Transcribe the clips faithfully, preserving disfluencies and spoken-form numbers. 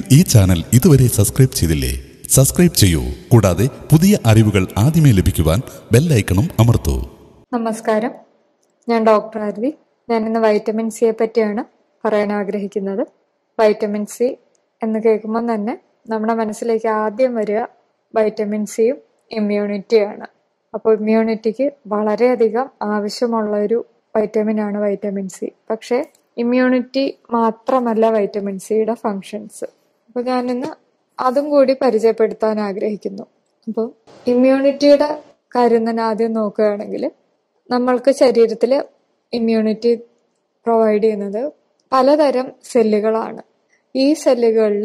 ഈ ചാനൽ ഇതുവരെ സബ്സ്ക്രൈബ് ചെയ്തില്ലേ? സബ്സ്ക്രൈബ് ചെയ്യൂ. കൂടാതെ പുതിയ അറിവുകൾ ആദ്യമേ ലഭിക്കുവാൻ ബെൽ ഐക്കണും അമർത്തൂ. നമസ്കാരം, ഞാൻ ഡോക്ടർ ആരതി. ഞാൻ ഇന്ന് വൈറ്റമിൻ സിയെ പറ്റിയാണ് പറയാൻ ആഗ്രഹിക്കുന്നത്. വൈറ്റമിൻ സി എന്ന് കേൾക്കുമ്പോൾ തന്നെ നമ്മുടെ മനസ്സിലേക്ക് ആദ്യം വരിക വൈറ്റമിൻ സിയും ഇമ്മ്യൂണിറ്റിയാണ്. അപ്പോൾ ഇമ്മ്യൂണിറ്റിക്ക് വളരെയധികം ആവശ്യമുള്ള ഒരു വൈറ്റമിനാണ് വൈറ്റമിൻ സി. പക്ഷേ ഇമ്മ്യൂണിറ്റി മാത്രമല്ല വൈറ്റമിൻ സിയുടെ ഫങ്ഷൻസ്. അപ്പോൾ ഞാനിന്ന് അതും കൂടി പരിചയപ്പെടുത്താൻ ആഗ്രഹിക്കുന്നു. അപ്പോൾ ഇമ്മ്യൂണിറ്റിയുടെ കാര്യം തന്നെ ആദ്യം നോക്കുകയാണെങ്കിൽ, നമ്മൾക്ക് ശരീരത്തിൽ ഇമ്മ്യൂണിറ്റി പ്രൊവൈഡ് ചെയ്യുന്നത് പലതരം സെല്ലുകളാണ്. ഈ സെല്ലുകളിൽ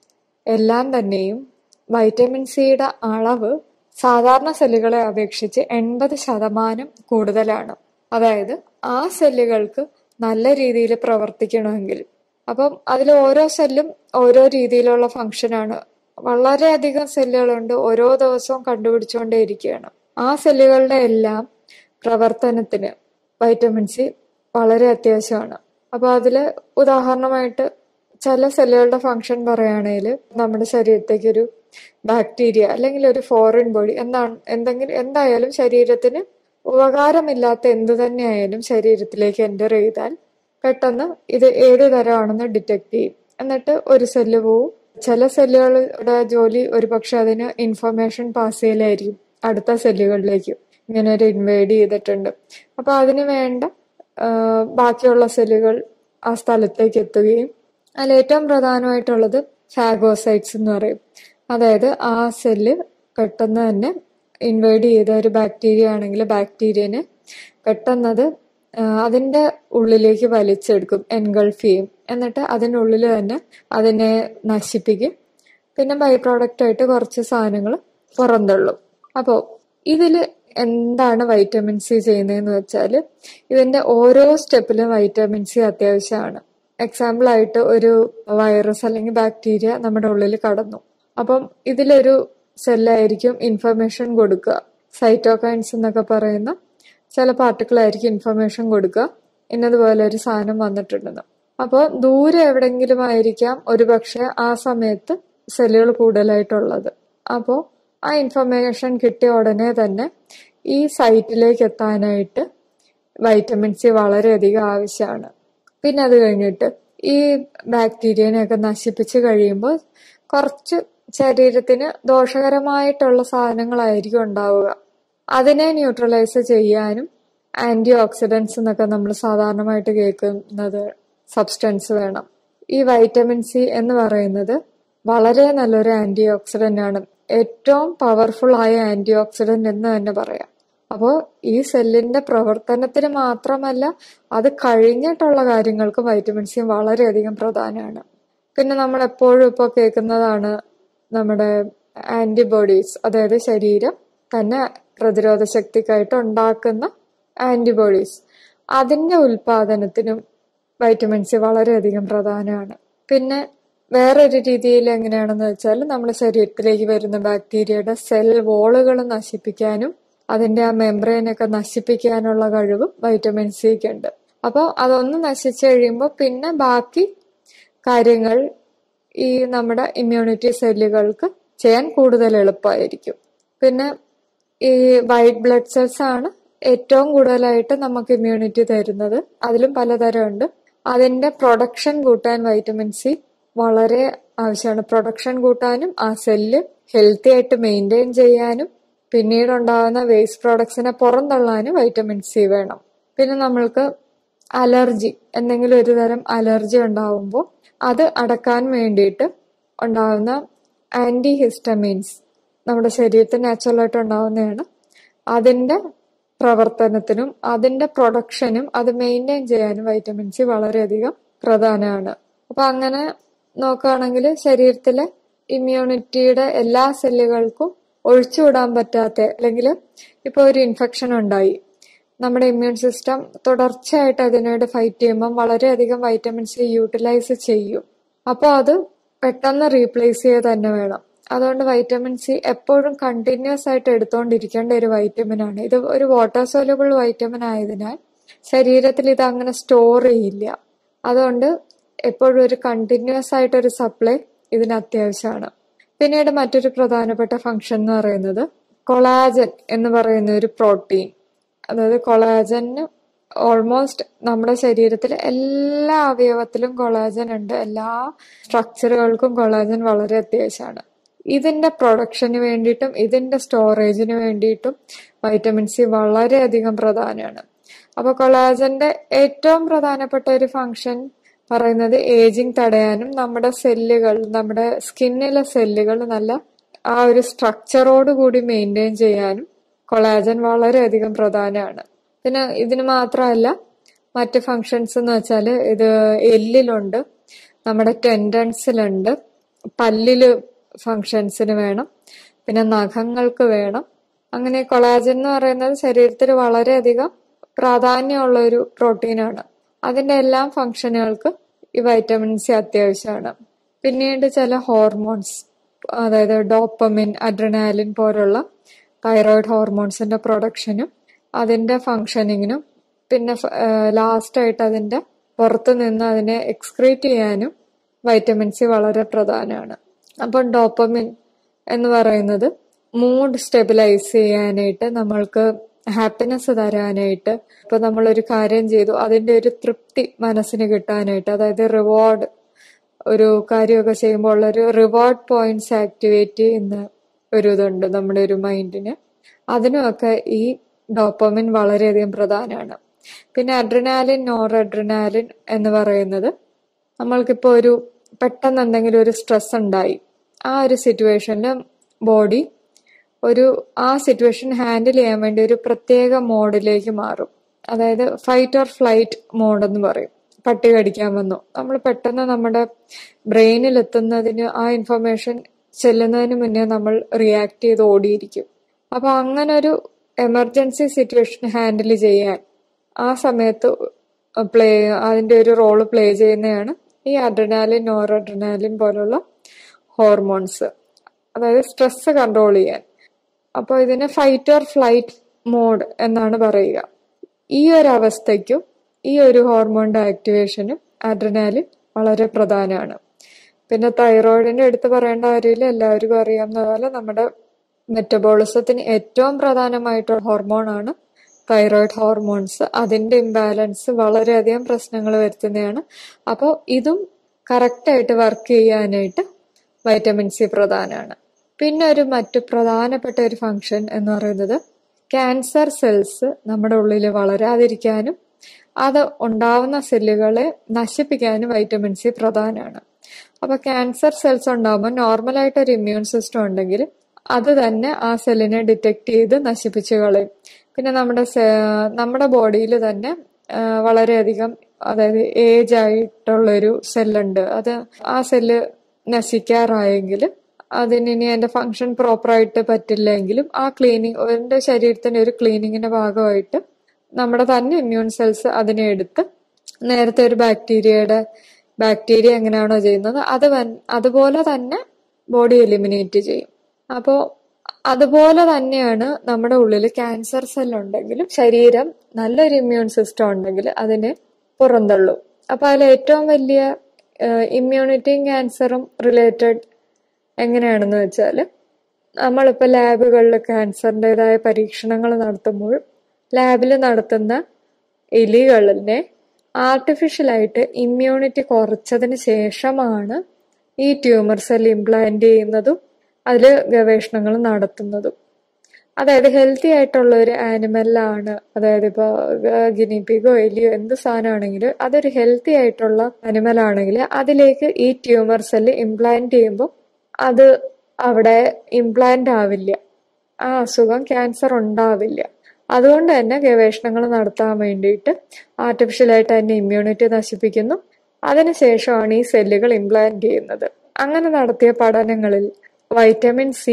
എല്ലാം തന്നെയും വൈറ്റമിൻ സിയുടെ അളവ് സാധാരണ സെല്ലുകളെ അപേക്ഷിച്ച് എൺപത് ശതമാനം കൂടുതലാണ്. അതായത് ആ സെല്ലുകൾക്ക് നല്ല രീതിയിൽ പ്രവർത്തിക്കണമെങ്കിൽ, അപ്പം അതിൽ ഓരോ സെല്ലും ഓരോ രീതിയിലുള്ള ഫങ്ഷനാണ്. വളരെയധികം സെല്ലുകളുണ്ട്, ഓരോ ദിവസവും കണ്ടുപിടിച്ചുകൊണ്ടേ ഇരിക്കുകയാണ്. ആ സെല്ലുകളുടെ എല്ലാം പ്രവർത്തനത്തിന് വൈറ്റമിൻ സി വളരെ അത്യാവശ്യമാണ്. അപ്പോൾ അതിൽ ഉദാഹരണമായിട്ട് ചില സെല്ലുകളുടെ ഫങ്ഷൻ പറയുകയാണെങ്കിൽ, നമ്മുടെ ശരീരത്തേക്ക് ഒരു ബാക്ടീരിയ അല്ലെങ്കിൽ ഒരു ഫോറിൻ ബോഡി എന്താണ് എന്തെങ്കിലും എന്തായാലും ശരീരത്തിന് ഉപകാരമില്ലാത്ത എന്തു തന്നെയായാലും ശരീരത്തിലേക്ക് എൻ്റർ ചെയ്താൽ പെട്ടെന്ന് ഇത് ഏത് തരമാണെന്ന് ഡിറ്റക്ട് ചെയ്യും. എന്നിട്ട് ഒരു സെല്ല് പോവും. ചില സെല്ലുകളുടെ ജോലി ഒരു പക്ഷെ അതിന് ഇൻഫർമേഷൻ പാസ് ചെയ്യലായിരിക്കും അടുത്ത സെല്ലുകളിലേക്ക്. ഇങ്ങനെ ഒരു ഇൻവേഡ് ചെയ്തിട്ടുണ്ട്, അപ്പോൾ അതിന് വേണ്ട ബാക്കിയുള്ള സെല്ലുകൾ ആ സ്ഥലത്തേക്ക് എത്തുകയും, അതിൽ ഏറ്റവും പ്രധാനമായിട്ടുള്ളത് ഫാഗോസൈറ്റ്സ് എന്ന് പറയും. അതായത് ആ സെല്ല് പെട്ടെന്ന് തന്നെ ഇൻവേഡ് ചെയ്ത ഒരു ബാക്ടീരിയ ആണെങ്കിൽ ബാക്ടീരിയനെ പെട്ടെന്നത് അതിൻ്റെ ഉള്ളിലേക്ക് വലിച്ചെടുക്കും, എൻഗൾഫ് ചെയ്യും. എന്നിട്ട് അതിനുള്ളിൽ തന്നെ അതിനെ നശിപ്പിക്കും. പിന്നെ ബൈ പ്രോഡക്റ്റ് ആയിട്ട് കുറച്ച് സാധനങ്ങൾ പുറന്തള്ളും. അപ്പോൾ ഇതിൽ എന്താണ് വൈറ്റമിൻ സി ചെയ്യുന്നതെന്ന് വെച്ചാൽ, ഇതിൻ്റെ ഓരോ സ്റ്റെപ്പിലും വൈറ്റമിൻ സി അത്യാവശ്യമാണ്. എക്സാമ്പിൾ ആയിട്ട് ഒരു വൈറസ് അല്ലെങ്കിൽ ബാക്ടീരിയ നമ്മുടെ ഉള്ളിൽ കടന്നു. അപ്പം ഇതിലൊരു സെല്ലായിരിക്കും ഇൻഫർമേഷൻ കൊടുക്കുക. സൈറ്റോകൈൻസ് എന്നൊക്കെ പറയുന്ന ചില പാർട്ടിക്കിളായിരിക്കും ഇൻഫർമേഷൻ കൊടുക്കുക, ഇന്നതുപോലെ ഒരു സാധനം വന്നിട്ടുണ്ടെന്ന്. അപ്പോൾ ദൂരെ എവിടെയെങ്കിലും ആയിരിക്കാം ഒരു പക്ഷെ ആ സമയത്ത് സെല്ലുകൾ കൂടുതലായിട്ടുള്ളത്. അപ്പോൾ ആ ഇൻഫർമേഷൻ കിട്ടിയ ഉടനെ തന്നെ ഈ സൈറ്റിലേക്ക് എത്താനായിട്ട് വൈറ്റമിൻ സി വളരെയധികം ആവശ്യമാണ്. പിന്നെ അത് കഴിഞ്ഞിട്ട് ഈ ബാക്ടീരിയനെയൊക്കെ നശിപ്പിച്ച് കഴിയുമ്പോൾ കുറച്ച് ശരീരത്തിന് ദോഷകരമായിട്ടുള്ള സാധനങ്ങളായിരിക്കും ഉണ്ടാവുക. അതിനെ ന്യൂട്രലൈസ് ചെയ്യാനും ആന്റി ഓക്സിഡൻസ് എന്നൊക്കെ നമ്മൾ സാധാരണമായിട്ട് കേൾക്കുന്നത് സബ്സ്റ്റൻസ് വേണം. ഈ വൈറ്റമിൻ സി എന്ന് പറയുന്നത് വളരെ നല്ലൊരു ആന്റി ഓക്സിഡന്റ് ആണ്. ഏറ്റവും പവർഫുൾ ആയ ആന്റി ഓക്സിഡന്റ് എന്ന് തന്നെ പറയാം. അപ്പോൾ ഈ സെല്ലിന്റെ പ്രവർത്തനത്തിന് മാത്രമല്ല, അത് കഴിഞ്ഞിട്ടുള്ള കാര്യങ്ങൾക്ക് വൈറ്റമിൻ സി വളരെയധികം പ്രധാനമാണ്. പിന്നെ നമ്മൾ എപ്പോഴും ഇപ്പോൾ കേൾക്കുന്നതാണ് നമ്മുടെ ആന്റിബോഡീസ്, അതായത് ശരീരം തന്നെ പ്രതിരോധ ശക്തിക്കായിട്ട് ഉണ്ടാക്കുന്ന ആന്റിബോഡീസ്. അതിൻ്റെ ഉൽപാദനത്തിനും വൈറ്റമിൻ സി വളരെയധികം പ്രധാനമാണ്. പിന്നെ വേറൊരു രീതിയിൽ എങ്ങനെയാണെന്ന് വെച്ചാൽ, നമ്മുടെ ശരീരത്തിലേക്ക് വരുന്ന ബാക്ടീരിയയുടെ സെൽ വോളുകൾ നശിപ്പിക്കാനും അതിൻ്റെ ആ മെംബ്രെയിനൊക്കെ നശിപ്പിക്കാനുള്ള കഴിവ് വൈറ്റമിൻ സിക്ക് ഉണ്ട്. അപ്പോൾ അതൊന്ന് നശിച്ചു കഴിയുമ്പോൾ പിന്നെ ബാക്കി കാര്യങ്ങൾ ഈ നമ്മുടെ ഇമ്മ്യൂണിറ്റി സെല്ലുകൾക്ക് ചെയ്യാൻ കൂടുതൽ എളുപ്പമായിരിക്കും. പിന്നെ ഈ വൈറ്റ് ബ്ലഡ് സെൽസ് ആണ് ഏറ്റവും കൂടുതലായിട്ട് നമുക്ക് ഇമ്മ്യൂണിറ്റി തരുന്നത്. അതിലും പലതരമുണ്ട്. അതിൻ്റെ പ്രൊഡക്ഷൻ കൂട്ടാൻ വൈറ്റമിൻ സി വളരെ ആവശ്യമാണ്. പ്രൊഡക്ഷൻ കൂട്ടാനും ആ സെല്ല് ഹെൽത്തി ആയിട്ട് മെയിൻറ്റെയിൻ ചെയ്യാനും പിന്നീട് ഉണ്ടാകുന്ന വേസ്റ്റ് പ്രോഡക്ട്സിനെ പുറന്തള്ളാനും വൈറ്റമിൻ സി വേണം. പിന്നെ നമ്മൾക്ക് അലർജി, എന്തെങ്കിലും ഒരു തരം അലർജി ഉണ്ടാവുമ്പോൾ അത് അടക്കാൻ വേണ്ടിയിട്ട് ഉണ്ടാകുന്ന ആന്റി ഹിസ്റ്റമീൻസ് നമ്മുടെ ശരീരത്തിൽ നാച്ചുറലായിട്ട് ഉണ്ടാകുന്നതാണ്. അതിൻ്റെ പ്രവർത്തനത്തിനും അതിൻ്റെ പ്രൊഡക്ഷനും അത് മെയിൻറ്റെയിൻ ചെയ്യാനും വൈറ്റമിൻ സി വളരെയധികം പ്രധാനമാണ്. അപ്പം അങ്ങനെ നോക്കുകയാണെങ്കിൽ ശരീരത്തിലെ ഇമ്മ്യൂണിറ്റിയുടെ എല്ലാ സെല്ലുകൾക്കും ഒഴിച്ചുവിടാൻ പറ്റാത്ത, അല്ലെങ്കിൽ ഇപ്പോൾ ഒരു ഇൻഫെക്ഷൻ ഉണ്ടായി, നമ്മുടെ ഇമ്മ്യൂൺ സിസ്റ്റം തുടർച്ചയായിട്ട് അതിനോട് ഫൈറ്റ് ചെയ്യുമ്പം വളരെയധികം വൈറ്റമിൻ സി യൂട്ടിലൈസ് ചെയ്യും. അപ്പോൾ അത് പെട്ടെന്ന് റീപ്ലേസ് ചെയ്യുക തന്നെ വേണം. അതുകൊണ്ട് വൈറ്റമിൻ സി എപ്പോഴും കണ്ടിന്യൂസ് ആയിട്ട് എടുത്തുകൊണ്ടിരിക്കേണ്ട ഒരു വൈറ്റമിൻ ആണ്. ഇത് ഒരു വാട്ടർ സോലുബിൾ വൈറ്റമിൻ ആയതിനാൽ ശരീരത്തിൽ ഇത് അങ്ങനെ സ്റ്റോർ ചെയ്യില്ല. അതുകൊണ്ട് എപ്പോഴും ഒരു കണ്ടിന്യൂസ് ആയിട്ടൊരു സപ്ലൈ ഇതിന് അത്യാവശ്യമാണ്. പിന്നീട് മറ്റൊരു പ്രധാനപ്പെട്ട ഫംഗ്ഷൻ എന്ന് പറയുന്നത് കൊളാജൻ എന്ന് പറയുന്ന ഒരു പ്രോട്ടീൻ. അതായത് കൊളാജന് ഓൾമോസ്റ്റ് നമ്മുടെ ശരീരത്തിലെ എല്ലാ അവയവത്തിലും കൊളാജൻ ഉണ്ട്. എല്ലാ സ്ട്രക്ചറുകൾക്കും കൊളാജൻ വളരെ അത്യാവശ്യമാണ്. ഇതിന്റെ പ്രൊഡക്ഷന് വേണ്ടിയിട്ടും ഇതിന്റെ സ്റ്റോറേജിന് വേണ്ടിയിട്ടും വൈറ്റമിൻ സി വളരെയധികം പ്രധാനമാണ്. അപ്പൊ കൊളാജന്റെ ഏറ്റവും പ്രധാനപ്പെട്ട ഒരു ഫംഗ്ഷൻ പറയുന്നത് ഏജിങ് തടയാനും നമ്മുടെ സെല്ലുകൾ, നമ്മുടെ സ്കിന്നിലെ സെല്ലുകൾ നല്ല ആ ഒരു സ്ട്രക്ചറോട് കൂടി മെയിൻറ്റെയിൻ ചെയ്യാനും കൊളാജൻ വളരെയധികം പ്രധാനമാണ്. പിന്നെ ഇതിന് മാത്രമല്ല മറ്റ് ഫങ്ഷൻസ് എന്ന് വെച്ചാൽ ഇത് എല്ലിലുണ്ട്, നമ്മുടെ ടെൻഡൻസിലുണ്ട്, പല്ലില് ഫങ്ഷൻസിന് വേണം, പിന്നെ നഖങ്ങൾക്ക് വേണം. അങ്ങനെ കൊളാജൻ എന്ന് പറയുന്നത് ശരീരത്തിൽ വളരെയധികം പ്രാധാന്യമുള്ള ഒരു പ്രോട്ടീനാണ്. അതിന്റെ എല്ലാ ഫങ്ഷനുകൾക്ക് ഈ വൈറ്റമിൻ സി അത്യാവശ്യമാണ്. പിന്നീട് ചില ഹോർമോൺസ്, അതായത് ഡോപ്പമിൻ, അഡ്രിനാലിൻ പോലുള്ള തൈറോയിഡ് ഹോർമോൺസിന്റെ പ്രൊഡക്ഷനും അതിന്റെ ഫങ്ഷനിങ്ങിനും പിന്നെ ലാസ്റ്റ് ആയിട്ട് അതിന്റെ പുറത്തു നിന്ന് അതിനെ എക്സ്ക്രീറ്റ് ചെയ്യാനും വൈറ്റമിൻ സി വളരെ പ്രധാനമാണ്. അപ്പം ഡോപ്പമിൻ എന്ന് പറയുന്നത് മൂഡ് സ്റ്റെബിലൈസ് ചെയ്യാനായിട്ട്, നമ്മൾക്ക് ഹാപ്പിനെസ് തരാനായിട്ട്, ഇപ്പൊ നമ്മളൊരു കാര്യം ചെയ്തു അതിന്റെ ഒരു തൃപ്തി മനസ്സിന് കിട്ടാനായിട്ട്, അതായത് റിവാർഡ്, ഒരു കാര്യമൊക്കെ ചെയ്യുമ്പോൾ ഉള്ളൊരു റിവാർഡ് പോയിന്റ്സ് ആക്ടിവേറ്റ് ചെയ്യുന്ന ഒരു ഇതുണ്ട് നമ്മുടെ ഒരു മൈൻഡിന്. അതിനുമൊക്കെ ഈ ഡോപ്പമിൻ വളരെയധികം പ്രധാനമാണ്. പിന്നെ അഡ്രിനാലിൻ, നോർ അഡ്രിനാലിൻ എന്ന് പറയുന്നത് നമ്മൾക്കിപ്പോൾ ഒരു പെട്ടെന്ന് എന്തെങ്കിലും ഒരു സ്ട്രെസ് ഉണ്ടായി, ആ ഒരു സിറ്റുവേഷനിൽ ബോഡി ഒരു ആ സിറ്റുവേഷൻ ഹാൻഡിൽ ചെയ്യാൻ വേണ്ടി ഒരു പ്രത്യേക മോഡിലേക്ക് മാറും. അതായത് ഫൈറ്റ് ഓർ ഫ്ലൈറ്റ് മോഡ് എന്ന് പറയും. പട്ടി കടിക്കാൻ വന്നു, നമ്മൾ പെട്ടെന്ന് നമ്മുടെ ബ്രെയിനിൽ എത്തുന്നതിന്, ആ ഇൻഫർമേഷൻ ചെല്ലുന്നതിന് മുന്നേ നമ്മൾ റിയാക്ട് ചെയ്ത് ഓടിയിരിക്കും. അപ്പൊ അങ്ങനെ ഒരു എമർജൻസി സിറ്റുവേഷൻ ഹാൻഡിൽ ചെയ്യാൻ ആ സമയത്ത് പ്ലേ അതിന്റെ ഒരു റോള് പ്ലേ ചെയ്യുന്നതാണ് ഈ അഡ്രിനാലിൻ, നോർ അഡ്രിനാലിൻ പോലുള്ള ഹോർമോൺസ്, അതായത് സ്ട്രെസ് കൺട്രോൾ ചെയ്യാൻ. അപ്പോൾ ഇതിനെ ഫൈറ്റ് ഓർ ഫ്ലൈറ്റ് മോഡ് എന്നാണ് പറയുക. ഈ ഒരു അവസ്ഥയ്ക്കും ഈ ഒരു ഹോർമോണിന്റെ ആക്ടിവേഷനും അഡ്രിനാലിൻ വളരെ പ്രധാനമാണ്. പിന്നെ തൈറോയിഡിന്റെ എടുത്ത് പറയേണ്ട കാര്യമില്ല, എല്ലാവർക്കും അറിയാവുന്ന പോലെ നമ്മുടെ മെറ്റബോളിസത്തിന് ഏറ്റവും പ്രധാനമായിട്ടുള്ള ഹോർമോണാണ് തൈറോയിഡ് ഹോർമോൺസ്. അതിന്റെ ഇംബാലൻസ് വളരെയധികം പ്രശ്നങ്ങൾ വരുത്തുന്നതാണ്. അപ്പോൾ ഇതും കറക്റ്റായിട്ട് വർക്ക് ചെയ്യാനായിട്ട് വൈറ്റമിൻ സി പ്രധാനമാണ്. പിന്നെ ഒരു മറ്റു പ്രധാനപ്പെട്ട ഒരു ഫംഗ്ഷൻ എന്ന് പറയുന്നത് ക്യാൻസർ സെൽസ് നമ്മുടെ ഉള്ളിൽ വളരാതിരിക്കാനും അത് ഉണ്ടാവുന്ന സെല്ലുകളെ നശിപ്പിക്കാനും വൈറ്റമിൻ സി പ്രധാനമാണ്. അപ്പൊ ക്യാൻസർ സെൽസ് ഉണ്ടാകുമ്പോൾ നോർമലായിട്ട് ഒരു ഇമ്മ്യൂൺ സിസ്റ്റം ഉണ്ടെങ്കിൽ അത് തന്നെ ആ സെല്ലിനെ ഡിറ്റക്ട് ചെയ്ത് നശിപ്പിച്ചു കളയും. പിന്നെ നമ്മുടെ നമ്മുടെ ബോഡിയിൽ തന്നെ വളരെയധികം, അതായത് ഏജ് ആയിട്ടുള്ളൊരു സെല്ലുണ്ട്, അത് ആ സെല്ല് നശിക്കാറായെങ്കിൽ അതിന് ഇനി അതിന്റെ ഫങ്ഷൻ പ്രോപ്പറായിട്ട് പറ്റില്ലെങ്കിലും ആ ക്ലീനിങ്, എന്റെ ശരീരത്തിന്റെ ഒരു ക്ലീനിങ്ങിന്റെ ഭാഗമായിട്ട് നമ്മുടെ തന്നെ ഇമ്മ്യൂൺ സെൽസ് അതിനെ എടുത്ത് നേരത്തെ ഒരു ബാക്ടീരിയയുടെ ബാക്ടീരിയ എങ്ങനെയാണോ ചെയ്യുന്നത് അത് അതുപോലെ തന്നെ ബോഡി എലിമിനേറ്റ് ചെയ്യും. അപ്പോൾ അതുപോലെ തന്നെയാണ് നമ്മുടെ ഉള്ളിൽ ക്യാൻസർ സെല്ലുണ്ടെങ്കിലും ശരീരം നല്ലൊരു ഇമ്മ്യൂൺ സിസ്റ്റം ഉണ്ടെങ്കിൽ അതിനെ പുറന്തള്ളും. അപ്പൊ അതിൽ ഏറ്റവും വലിയ ഇമ്മ്യൂണിറ്റിയും ക്യാൻസറും റിലേറ്റഡ് എങ്ങനെയാണെന്ന് വെച്ചാൽ, നമ്മളിപ്പോൾ ലാബുകളിൽ ക്യാൻസറിൻ്റെതായ പരീക്ഷണങ്ങൾ നടത്തുമ്പോൾ ലാബിൽ നടത്തുന്ന എലികളിനെ ആർട്ടിഫിഷ്യലായിട്ട് ഇമ്മ്യൂണിറ്റി കുറച്ചതിന് ശേഷമാണ് ഈ ട്യൂമർ സെൽ ഇംപ്ലാന്റ് ചെയ്യുന്നതും അതിൽ ഗവേഷണങ്ങൾ നടത്തുന്നതും. അതായത് ഹെൽത്തി ആയിട്ടുള്ള ഒരു ആനിമലിലാണ്, അതായത് ഇപ്പോൾ ഗിനിപിഗോ എലിയോ എന്ത് സാധനമാണെങ്കിലും അതൊരു ഹെൽത്തി ആയിട്ടുള്ള ആനിമൽ ആണെങ്കിൽ അതിലേക്ക് ഈ ട്യൂമർ സെല്ല് ഇംപ്ലാന്റ് ചെയ്യുമ്പോൾ അത് അവിടെ ഇംപ്ലാന്റ് ആവില്ല, ആ അസുഖം ക്യാൻസർ ഉണ്ടാവില്ല. അതുകൊണ്ട് തന്നെ ഗവേഷണങ്ങൾ നടത്താൻ വേണ്ടിയിട്ട് ആർട്ടിഫിഷ്യലായിട്ട് അതിന്റെ ഇമ്മ്യൂണിറ്റി നശിപ്പിക്കുന്നു, അതിനുശേഷമാണ് ഈ സെല്ലുകൾ ഇംപ്ലാന്റ് ചെയ്യുന്നത്. അങ്ങനെ നടത്തിയ പഠനങ്ങളിൽ വൈറ്റമിൻ സി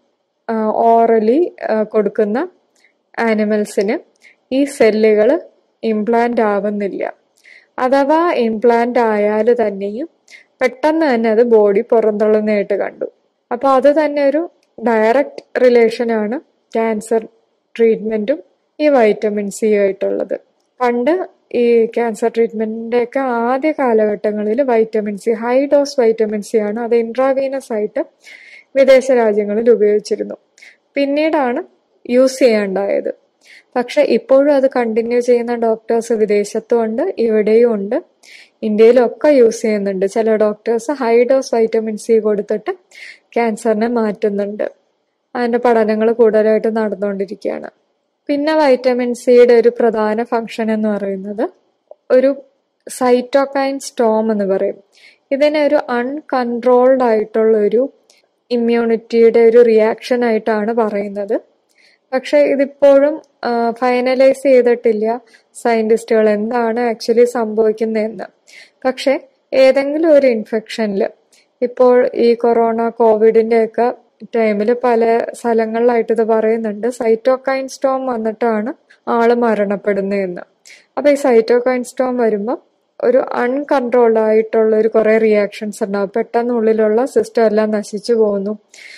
ഓറലി കൊടുക്കുന്ന ആനിമൽസിന് ഈ സെല്ലുകൾ ഇംപ്ലാന്റ് ആവുന്നില്ല. അഥവാ ഇംപ്ലാന്റ് ആയാൽ തന്നെയും പെട്ടെന്ന് തന്നെ അത് ബോഡി പുറന്തള്ളുന്നതായിട്ട് കണ്ടു. അപ്പൊ അത് തന്നെ ഒരു ഡയറക്റ്റ് റിലേഷനാണ് ക്യാൻസർ ട്രീറ്റ്മെന്റും ഈ വൈറ്റമിൻ സി ആയിട്ടുള്ളത്. പണ്ട് ഈ ക്യാൻസർ ട്രീറ്റ്മെന്റിന്റെ ഒക്കെ ആദ്യ കാലഘട്ടങ്ങളിൽ vitamin C, high dose vitamin C ആണ് അത് ഇൻട്രാവീനസ് ആയിട്ട് വിദേശ രാജ്യങ്ങളിൽ ഉപയോഗിച്ചിരുന്നു. പിന്നീടാണ് യൂസ് ചെയ്യാണ്ടായത്. പക്ഷെ ഇപ്പോഴും അത് കണ്ടിന്യൂ ചെയ്യുന്ന ഡോക്ടേഴ്സ് വിദേശത്തും ഉണ്ട്, ഇവിടെയും ഉണ്ട്, ഇന്ത്യയിലൊക്കെ യൂസ് ചെയ്യുന്നുണ്ട്. ചില doctors high dose vitamin C കൊടുത്തിട്ട് ക്യാൻസറിനെ മാറ്റുന്നുണ്ട്. അതിന്റെ പഠനങ്ങൾ കൂടുതലായിട്ട് നടന്നുകൊണ്ടിരിക്കുകയാണ്. പിന്നെ വൈറ്റമിൻ സിയുടെ ഒരു പ്രധാന ഫംഗ്ഷൻ എന്ന് പറയുന്നത് ഒരു സൈറ്റോകൈൻ സ്റ്റോം എന്ന് പറയും. ഇതിനെ ഒരു അൺകൺട്രോൾഡ് ആയിട്ടുള്ള ഒരു ഇമ്മ്യൂണിറ്റിയുടെ ഒരു റിയാക്ഷൻ ആയിട്ടാണ് പറയുന്നത്. പക്ഷെ ഇതിപ്പോഴും ഫൈനലൈസ് ചെയ്തിട്ടില്ല സയന്റിസ്റ്റുകൾ എന്താണ് ആക്ച്വലി സംഭവിക്കുന്നതെന്ന്. പക്ഷെ ഏതെങ്കിലും ഒരു ഇൻഫെക്ഷനിൽ, ഇപ്പോൾ ഈ കൊറോണ കോവിഡിന്റെ ഒക്കെ ടൈമിൽ പല സ്ഥലങ്ങളിലായിട്ട് ഇത് പറയുന്നുണ്ട്, സൈറ്റോകൈൻ സ്റ്റോം വന്നിട്ടാണ് ആള് മരണപ്പെടുന്നതെന്ന്. അപ്പൊ ഈ സൈറ്റോകൈൻ സ്റ്റോം വരുമ്പോൾ ഒരു അൺകൺട്രോൾഡ് ആയിട്ടുള്ള ഒരു കുറെ റിയാക്ഷൻസ് ഉണ്ടാവും. പെട്ടെന്ന് ഉള്ളിലുള്ള സിസ്റ്റം എല്ലാം നശിച്ചു പോകുന്നു.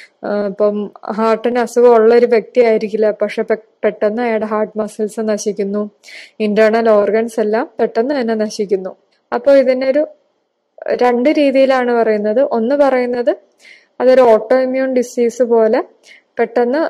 ഇപ്പം ഹാർട്ടിന് അസുഖമുള്ള ഒരു വ്യക്തി ആയിരിക്കില്ല, പക്ഷെ പെട്ടെന്ന് അയാളുടെ ഹാർട്ട് മസിൽസ് നശിക്കുന്നു, ഇന്റേണൽ ഓർഗൻസ് എല്ലാം പെട്ടെന്ന് തന്നെ നശിക്കുന്നു. അപ്പോൾ ഇതിനൊരു രണ്ട് രീതിയിലാണ് പറയുന്നത്. ഒന്ന് പറയുന്നത് അതൊരു ഓട്ടോ ഇമ്മ്യൂൺ ഡിസീസ് പോലെ പെട്ടെന്ന്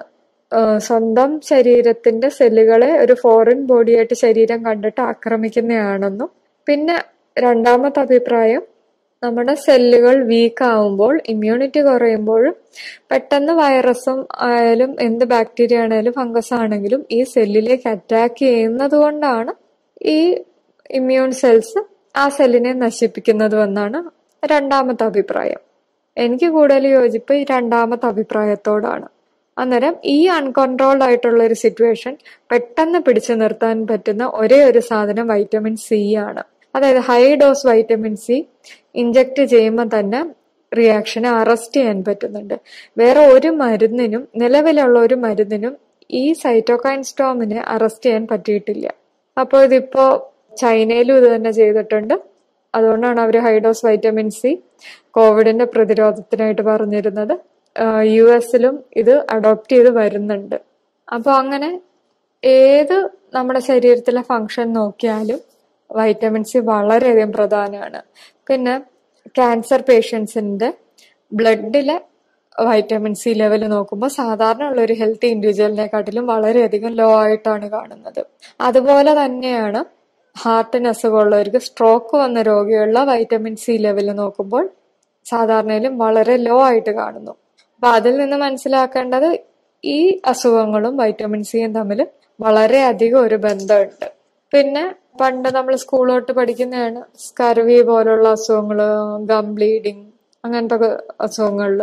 സ്വന്തം ശരീരത്തിന്റെ സെല്ലുകളെ ഒരു ഫോറിൻ ബോഡിയായിട്ട് ശരീരം കണ്ടിട്ട് ആക്രമിക്കുന്നതാണെന്നും, പിന്നെ രണ്ടാമത്തെ അഭിപ്രായം നമ്മുടെ സെല്ലുകൾ വീക്ക് ആവുമ്പോൾ, ഇമ്മ്യൂണിറ്റി കുറയുമ്പോഴും പെട്ടെന്ന് വൈറസും ആയാലും എന്ത് ബാക്ടീരിയ ആണെങ്കിലും ഫംഗസ് ആണെങ്കിലും ഈ സെല്ലിലേക്ക് അറ്റാക്ക് ചെയ്യുന്നത് കൊണ്ടാണ് ഈ ഇമ്മ്യൂൺ സെൽസ് ആ സെല്ലിനെ നശിപ്പിക്കുന്നത് എന്നാണ് രണ്ടാമത്തെ അഭിപ്രായം. എനിക്ക് കൂടുതൽ യോജിപ്പ് ഈ രണ്ടാമത്തെ അഭിപ്രായത്തോടാണ്. അന്നേരം ഈ അൺകൺട്രോൾഡ് ആയിട്ടുള്ള ഒരു സിറ്റുവേഷൻ പെട്ടെന്ന് പിടിച്ചു നിർത്താൻ പറ്റുന്ന ഒരേ ഒരു സാധനം വൈറ്റമിൻ സി ആണ്. അതായത് high dose vitamin C inject ചെയ്യുമ്പോൾ തന്നെ റിയാക്ഷനെ അറസ്റ്റ് ചെയ്യാൻ പറ്റുന്നുണ്ട്. വേറെ ഒരു മരുന്നിനും, നിലവിലുള്ള ഒരു മരുന്നിനും ഈ സൈറ്റോകൈൻ സ്റ്റോമിനെ അറസ്റ്റ് ചെയ്യാൻ പറ്റിയിട്ടില്ല. അപ്പോൾ ഇതിപ്പോ ചൈനയിലും ഇത് തന്നെ ചെയ്തിട്ടുണ്ട്. അതുകൊണ്ടാണ് അവർ ഹൈ ഡോസ് വൈറ്റമിൻ സി കോവിഡിന്റെ പ്രതിരോധത്തിനായിട്ട് പറഞ്ഞിരുന്നത്. യു എസിലും ഇത് അഡോപ്റ്റ് ചെയ്ത് വരുന്നുണ്ട്. അപ്പൊ അങ്ങനെ ഏത് നമ്മുടെ ശരീരത്തിലെ ഫങ്ഷൻ നോക്കിയാലും വൈറ്റമിൻ സി വളരെയധികം പ്രധാനമാണ്. പിന്നെ ക്യാൻസർ പേഷ്യൻസിന്റെ ബ്ലഡിലെ വൈറ്റമിൻ സി ലെവൽ നോക്കുമ്പോൾ സാധാരണ ഉള്ള ഒരു ഹെൽത്തി ഇൻഡിവിജ്വലിനെക്കാട്ടിലും വളരെയധികം ലോ ആയിട്ടാണ് കാണുന്നത്. അതുപോലെ തന്നെയാണ് ഹാർട്ടിന് അസുഖമുള്ളവർക്ക്, സ്ട്രോക്ക് വന്ന രോഗികളുടെ വൈറ്റമിൻ സി ലെവൽ നോക്കുമ്പോൾ സാധാരണയിലും വളരെ ലോ ആയിട്ട് കാണുന്നു. അപ്പൊ അതിൽ നിന്ന് മനസ്സിലാക്കേണ്ടത് ഈ അസുഖങ്ങളും വൈറ്റമിൻ സിയും തമ്മിൽ വളരെയധികം ഒരു ബന്ധമുണ്ട്. പിന്നെ പണ്ട് നമ്മൾ സ്കൂളിലോട്ട് പഠിക്കുന്നതാണ് സ്കർവി പോലുള്ള അസുഖങ്ങള്, ഗം ബ്ലീഡിങ്, അങ്ങനത്തെ അസുഖങ്ങളില്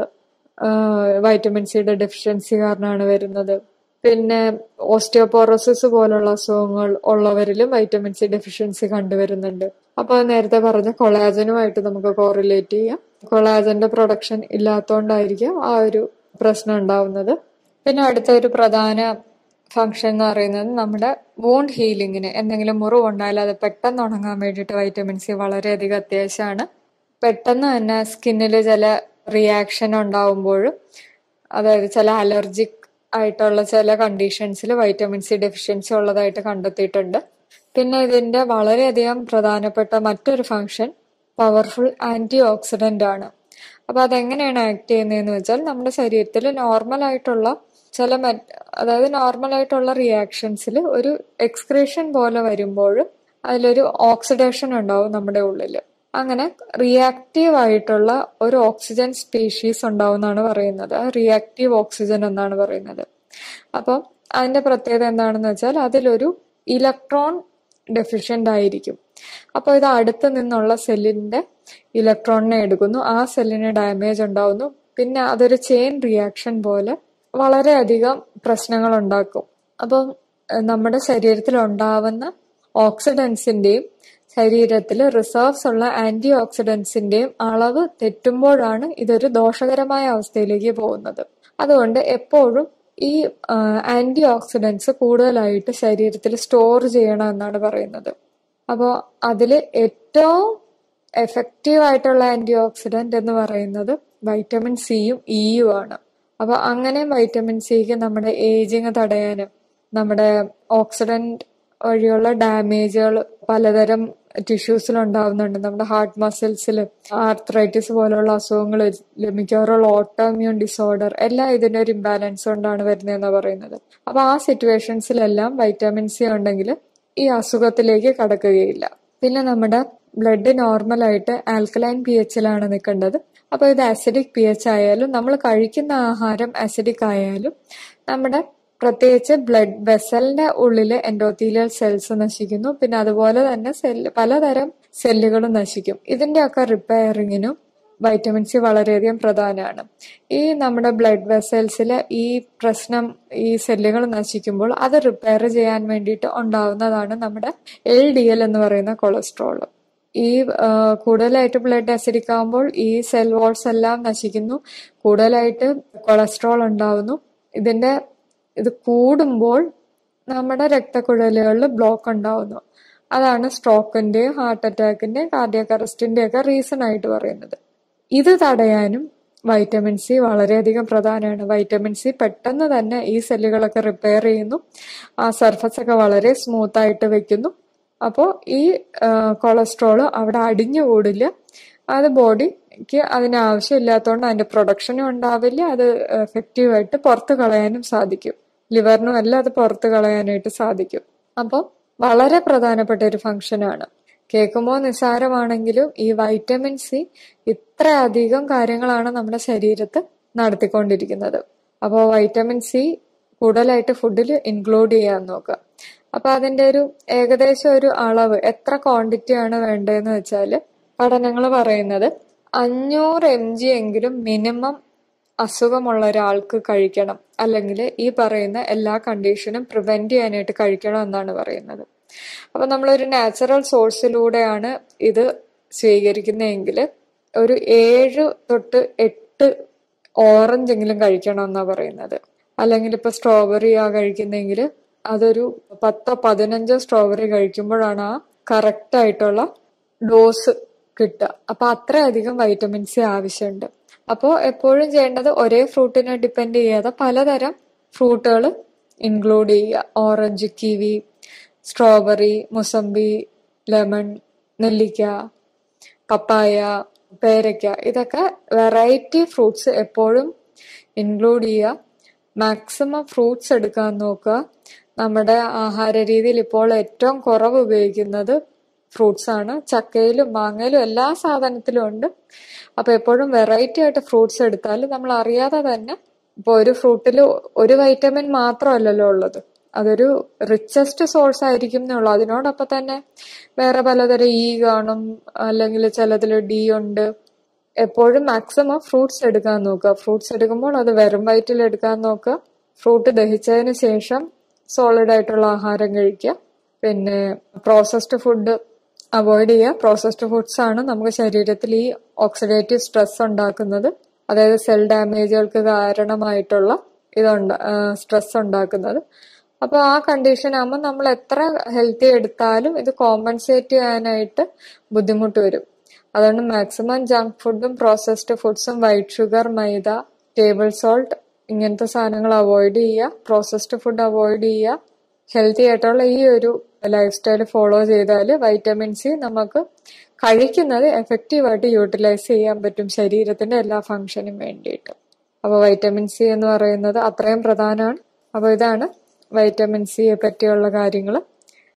വൈറ്റമിൻ സിയുടെ ഡെഫിഷ്യൻസി കാരണമാണ് വരുന്നത്. പിന്നെ ഓസ്റ്റിയോപോറോസിസ് പോലുള്ള അസുഖങ്ങൾ ഉള്ളവരിലും വൈറ്റമിൻ സി ഡെഫിഷ്യൻസി കണ്ടുവരുന്നുണ്ട്. അപ്പൊ നേരത്തെ പറഞ്ഞ കൊളാജനുമായിട്ട് നമുക്ക് കോറിലേറ്റ് ചെയ്യാം. കൊളാജന്റെ പ്രൊഡക്ഷൻ ഇല്ലാത്തതുകൊണ്ടായിരിക്കും ആ ഒരു പ്രശ്നം ഉണ്ടാവുന്നത്. പിന്നെ അടുത്ത ഒരു പ്രധാന ഫംഗ്ഷൻ എന്ന് പറയുന്നത് നമ്മുടെ വൂണ്ട് ഹീലിങ്ങിന്, എന്തെങ്കിലും മുറിവുണ്ടായാലും അത് പെട്ടെന്ന് ഉണങ്ങാൻ വേണ്ടിയിട്ട് വൈറ്റമിൻ സി വളരെയധികം അത്യാവശ്യമാണ്. പെട്ടെന്ന് തന്നെ സ്കിന്നിൽ ചില റിയാക്ഷൻ ഉണ്ടാവുമ്പോഴും, അതായത് ചില അലർജിക് ആയിട്ടുള്ള ചില കണ്ടീഷൻസിൽ വൈറ്റമിൻ സി ഡെഫിഷ്യൻസി ഉള്ളതായിട്ട് കണ്ടെത്തിയിട്ടുണ്ട്. പിന്നെ ഇതിന്റെ വളരെയധികം പ്രധാനപ്പെട്ട മറ്റൊരു ഫംഗ്ഷൻ പവർഫുൾ ആന്റി ഓക്സിഡന്റ് ആണ്. അപ്പൊ അതെങ്ങനെയാണ് ആക്ട് ചെയ്യുന്നതെന്ന് വെച്ചാൽ, നമ്മുടെ ശരീരത്തിൽ നോർമൽ ആയിട്ടുള്ള ചില അതായത് നോർമൽ ആയിട്ടുള്ള റിയാക്ഷൻസിൽ ഒരു എക്സ്ക്രീഷൻ പോലെ വരുമ്പോഴും അതിലൊരു ഓക്സിഡേഷൻ ഉണ്ടാവും നമ്മുടെ ഉള്ളിൽ. അങ്ങനെ റിയാക്റ്റീവ് ആയിട്ടുള്ള ഒരു ഓക്സിജൻ സ്പീഷീസ് ഉണ്ടാവും എന്നാണ് പറയുന്നത്. റിയാക്റ്റീവ് ഓക്സിജൻ എന്നാണ് പറയുന്നത്. അപ്പം അതിന്റെ പ്രത്യേകത എന്താണെന്ന് വെച്ചാൽ അതിലൊരു ഇലക്ട്രോൺ ഡെഫിഷ്യന്റ് ആയിരിക്കും. അപ്പൊ ഇത് അടുത്ത് നിന്നുള്ള സെല്ലിന്റെ ഇലക്ട്രോണിനെ എടുക്കുന്നു, ആ സെല്ലിന് ഡാമേജ് ഉണ്ടാവുന്നു. പിന്നെ അതൊരു ചെയിൻ റിയാക്ഷൻ പോലെ വളരെയധികം പ്രശ്നങ്ങൾ ഉണ്ടാക്കും. അപ്പം നമ്മുടെ ശരീരത്തിൽ ഉണ്ടാവുന്ന ഓക്സിഡൻസിന്റെയും ശരീരത്തിൽ റിസർവ്സ് ഉള്ള ആന്റി ഓക്സിഡൻസിന്റെയും അളവ് തെറ്റുമ്പോഴാണ് ഇതൊരു ദോഷകരമായ അവസ്ഥയിലേക്ക് പോകുന്നത്. അതുകൊണ്ട് എപ്പോഴും ഈ ആന്റി ഓക്സിഡൻസ് കൂടുതലായിട്ട് ശരീരത്തിൽ സ്റ്റോർ ചെയ്യണം എന്നാണ് പറയുന്നത്. അപ്പോൾ അതിൽ ഏറ്റവും എഫക്റ്റീവ് ആയിട്ടുള്ള ആന്റി ഓക്സിഡന്റ് എന്ന് പറയുന്നത് വൈറ്റമിൻ സിയും ഇയും ആണ്. അപ്പൊ അങ്ങനെ വൈറ്റമിൻ സിക്ക് നമ്മുടെ ഏജിങ് തടയാനും നമ്മുടെ ഓക്സിഡന്റ് വഴിയുള്ള ഡാമേജുകൾ പലതരം ടിഷ്യൂസിൽ ഉണ്ടാവുന്നുണ്ട്. നമ്മുടെ ഹാർട്ട് മസിൽസിൽ ആർത്രൈറ്റിസ് പോലുള്ള അസുഖങ്ങൾ, മിക്കവാറുള്ള ഓട്ടോമ്യൂൺ ഡിസോർഡർ എല്ലാം ഇതിന്റെ ഒരു ഇംബാലൻസ് കൊണ്ടാണ് വരുന്നതെന്ന് പറയുന്നത്. അപ്പൊ ആ സിറ്റുവേഷൻസിലെല്ലാം വൈറ്റമിൻ സി ഉണ്ടെങ്കിൽ ഈ അസുഖത്തിലേക്ക് കടക്കുകയില്ല. പിന്നെ നമ്മുടെ ബ്ലഡ് നോർമലായിട്ട് ആൽക്കലൈൻ പി എച്ചിലാണ് നിൽക്കേണ്ടത്. അപ്പൊ ഇത് അസിഡിക് പി എച്ച് ആയാലും നമ്മൾ കഴിക്കുന്ന ആഹാരം അസിഡിക് ആയാലും നമ്മുടെ പ്രത്യേകിച്ച് ബ്ലഡ് വെസലിന്റെ ഉള്ളില് എൻഡോത്തീലിയൽ സെൽസ് നശിക്കുന്നു. പിന്നെ അതുപോലെ തന്നെ സെല്ല് പലതരം സെല്ലുകളും നശിക്കും. ഇതിന്റെയൊക്കെ റിപ്പയറിങ്ങിനും വൈറ്റമിൻ സി വളരെയധികം പ്രധാനമാണ്. ഈ നമ്മുടെ ബ്ലഡ് വെസൽസിലെ ഈ പ്രശ്നം, ഈ സെല്ലുകൾ നശിക്കുമ്പോൾ അത് റിപ്പയർ ചെയ്യാൻ വേണ്ടിയിട്ട് ഉണ്ടാവുന്നതാണ് നമ്മുടെ എൽ ഡി എൽ എന്ന് പറയുന്ന കൊളസ്ട്രോൾ. ഈ കൂടുതലായിട്ട് ബ്ലഡ് അസിഡിക് ആകുമ്പോൾ ഈ സെൽ വാൾസ് എല്ലാം നശിക്കുന്നു, കൂടുതലായിട്ട് കൊളസ്ട്രോൾ ഉണ്ടാവുന്നു. ഇതിന്റെ ഇത് കൂടുമ്പോൾ നമ്മുടെ രക്തക്കുഴലുകളിൽ ബ്ലോക്ക് ഉണ്ടാവുന്നു. അതാണ് സ്ട്രോക്കിന്റെയും ഹാർട്ട് അറ്റാക്കിന്റെയും കാർഡിയാക് അറസ്റ്റിന്റെയും ഒക്കെ റീസൺ ആയിട്ട് പറയുന്നത്. ഇത് തടയാനും വൈറ്റമിൻ സി വളരെയധികം പ്രധാനമാണ്. വൈറ്റമിൻ സി പെട്ടെന്ന് തന്നെ ഈ സെല്ലുകളൊക്കെ റിപ്പയർ ചെയ്യുന്നു, ആ സർഫസ് ഒക്കെ വളരെ സ്മൂത്ത് ആയിട്ട് വെക്കുന്നു. അപ്പോൾ ഈ കൊളസ്ട്രോള് അവിടെ അടിഞ്ഞുകൂടില്ല. അത് ബോഡിക്ക് അതിന് ആവശ്യമില്ലാത്തതുകൊണ്ട് അതിന്റെ പ്രൊഡക്ഷനും ഉണ്ടാവില്ല. അത് എഫക്റ്റീവായിട്ട് പുറത്ത് കളയാനും സാധിക്കും. ലിവറിനും എല്ലാം അത് പുറത്ത് കളയാനായിട്ട് സാധിക്കും. അപ്പോൾ വളരെ പ്രധാനപ്പെട്ട ഒരു ഫംഗ്ഷനാണ്. കേൾക്കുമ്പോൾ നിസ്സാരമാണെങ്കിലും ഈ വൈറ്റമിൻ സി ഇത്രയധികം കാര്യങ്ങളാണ് നമ്മുടെ ശരീരത്ത് നടത്തിക്കൊണ്ടിരിക്കുന്നത്. അപ്പോൾ വൈറ്റമിൻ സി കൂടുതലായിട്ട് ഫുഡിൽ ഇൻക്ലൂഡ് ചെയ്യാൻ നോക്കുക. അപ്പൊ അതിന്റെ ഒരു ഏകദേശം ഒരു അളവ് എത്ര ക്വാണ്ടിറ്റി ആണ് വേണ്ടതെന്ന് വെച്ചാല് പഠനങ്ങൾ പറയുന്നത് അഞ്ഞൂറ് എം ജി എങ്കിലും മിനിമം അസുഖമുള്ള ഒരാൾക്ക് കഴിക്കണം, അല്ലെങ്കിൽ ഈ പറയുന്ന എല്ലാ കണ്ടീഷനും പ്രിവെന്റ് ചെയ്യാനായിട്ട് കഴിക്കണം എന്നാണ് പറയുന്നത്. അപ്പൊ നമ്മളൊരു നാച്ചുറൽ സോഴ്സിലൂടെയാണ് ഇത് സ്വീകരിക്കുന്നതെങ്കിൽ ഒരു ഏഴ് തൊട്ട് എട്ട് ഓറഞ്ച് എങ്കിലും കഴിക്കണം എന്നാ പറയുന്നത്. അല്ലെങ്കിൽ ഇപ്പൊ സ്ട്രോബെറി ആ കഴിക്കുന്നെങ്കിൽ അതൊരു പത്തോ പതിനഞ്ചോ സ്ട്രോബെറി കഴിക്കുമ്പോഴാണ് ആ കറക്റ്റ് ആയിട്ടുള്ള ഡോസ് കിട്ടുക. അപ്പൊ അത്രയധികം വൈറ്റമിൻ സി ആവശ്യമുണ്ട്. അപ്പോൾ എപ്പോഴും ചെയ്യേണ്ടത് ഒരേ ഫ്രൂട്ടിനെ ഡിപ്പെൻഡ് ചെയ്യാതെ പലതരം ഫ്രൂട്ടുകൾ ഇൻക്ലൂഡ് ചെയ്യുക. Orange, kiwi, strawberry, mosambi, lemon, നെല്ലിക്ക, പപ്പായ, പേരയ്ക്ക, ഇതൊക്കെ വെറൈറ്റി ഫ്രൂട്ട്സ് എപ്പോഴുും ഇൻക്ലൂഡ് ചെയ്യുക. മാക്സിമം ഫ്രൂട്ട്സ് എടുക്കാൻ നോക്കുക. നമ്മുടെ ആഹാര രീതിയിൽ ഇപ്പോൾ ഏറ്റവും കുറവ് ഉപയോഗിക്കുന്നത് ഫ്രൂട്ട്സ് ആണ്. ചക്കയിലും മാങ്ങയിലും എല്ലാ സാധനത്തിലും ഉണ്ട്. അപ്പൊ എപ്പോഴും വെറൈറ്റി ആയിട്ട് ഫ്രൂട്ട്സ് എടുത്താൽ നമ്മൾ അറിയാതെ തന്നെ ഇപ്പൊ ഒരു ഫ്രൂട്ടിൽ ഒരു വൈറ്റമിൻ മാത്രമല്ലല്ലോ ഉള്ളത്, അതൊരു റിച്ചസ്റ്റ് സോഴ്സ് ആയിരിക്കും എന്നുള്ളൂ. അതിനോടൊപ്പം തന്നെ വേറെ പലതരം ഇ കാണും, അല്ലെങ്കിൽ ചിലതിൽ ഡി ഉണ്ട്. എപ്പോഴും മാക്സിമം ഫ്രൂട്ട്സ് എടുക്കാൻ നോക്കുക. ഫ്രൂട്ട്സ് എടുക്കുമ്പോൾ അത് വെറും വയറ്റിൽ എടുക്കാൻ നോക്കുക. ഫ്രൂട്ട് ദഹിച്ചതിന് ശേഷം സോളിഡ് ആയിട്ടുള്ള ആഹാരം കഴിക്കുക. പിന്നെ പ്രോസസ്ഡ് ഫുഡ് അവോയ്ഡ് ചെയ്യുക. പ്രോസസ്ഡ് ഫുഡ്സ് ആണ് നമുക്ക് ശരീരത്തിൽ ഈ ഓക്സിഡേറ്റീവ് സ്ട്രെസ് ഉണ്ടാക്കുന്നത്, അതായത് സെൽ ഡാമേജുകൾക്ക് കാരണമായിട്ടുള്ള ഇതുണ്ട സ്ട്രെസ് ഉണ്ടാക്കുന്നത്. അപ്പൊ ആ കണ്ടീഷൻ ആകുമ്പോൾ നമ്മൾ എത്ര ഹെൽത്തി എടുത്താലും ഇത് കോമ്പൻസേറ്റ് ചെയ്യാനായിട്ട് ബുദ്ധിമുട്ട് വരും. അതുകൊണ്ട് മാക്സിമം ജങ്ക് ഫുഡും പ്രോസസ്ഡ് ഫുഡ്സും white sugar, maida, table salt ഇങ്ങനത്തെ സാധനങ്ങൾ അവോയ്ഡ് ചെയ്യുക. പ്രോസസ്ഡ് ഫുഡ് അവോയ്ഡ് ചെയ്യുക. ഹെൽത്തി ആയിട്ടുള്ള ഈ ഒരു ലൈഫ് സ്റ്റൈൽ ഫോളോ ചെയ്താൽ വൈറ്റമിൻ സി നമുക്ക് കഴിക്കുന്നത് എഫക്റ്റീവായിട്ട് യൂട്ടിലൈസ് ചെയ്യാൻ പറ്റും ശരീരത്തിന്റെ എല്ലാ ഫംഗ്ഷനും വേണ്ടിയിട്ട്. അപ്പോൾ വൈറ്റമിൻ സി എന്ന് പറയുന്നത് അത്രയും പ്രധാനമാണ്. അപ്പോൾ ഇതാണ് വൈറ്റമിൻ സിയെ പറ്റിയുള്ള കാര്യങ്ങൾ.